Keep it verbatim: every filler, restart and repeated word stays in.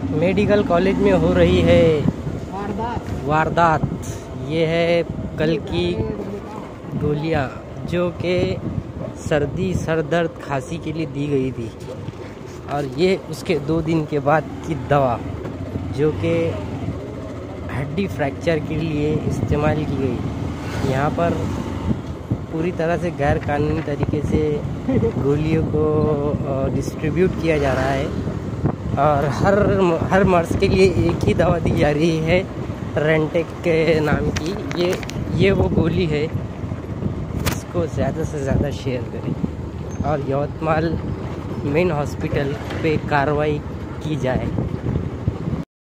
Medical college में हो रही है वारदात। ये है कल की गोलियां जो कि सर्दी सर दर्द खांसी के लिए दी गई थी, और ये उसके दो दिन के बाद की दवा जो कि हड्डी फ्रैक्चर के लिए इस्तेमाल की गई। यहाँ पर पूरी तरह से गैर कानूनी तरीके से गोलियों को डिस्ट्रीब्यूट किया जा रहा है, और हर हर मर्ज के लिए एक ही दवा दी जा रही है रेंटेक के नाम की। ये ये वो गोली है, इसको ज़्यादा से ज़्यादा शेयर करें और यवतमाल मेन हॉस्पिटल पे कार्रवाई की जाए।